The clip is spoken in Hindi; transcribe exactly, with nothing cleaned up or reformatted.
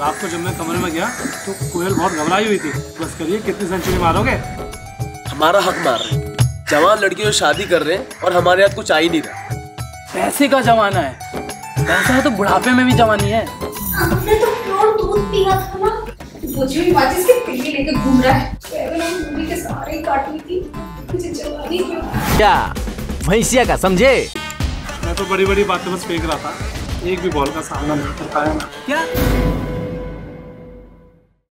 रात को जब मैं कमरे में गया तो कोयल बहुत घबराई हुई थी। बस करिए, कितनी सेंचुरी मारोगे? हमारा हक मार रहे हैं। जवान लड़कियों से शादी कर रहे हैं और हमारे हाथ कुछ आ ही नहीं रहा। पैसे का जमाना है, पैसा है तो बुढ़ापे में भी जवानी है। हमने तो प्योर दूध पिया था ना, वो जो ही माचिस के पिल्ली लेके घूम रहा है। मूवी के सारे काट ली थी, मुझे जवानी क्या भैंसिया का समझे? मैं तो बड़ी बड़ी बातें बस फेंक रहा था, एक भी बॉल का सामना नहीं कर पाया। क्या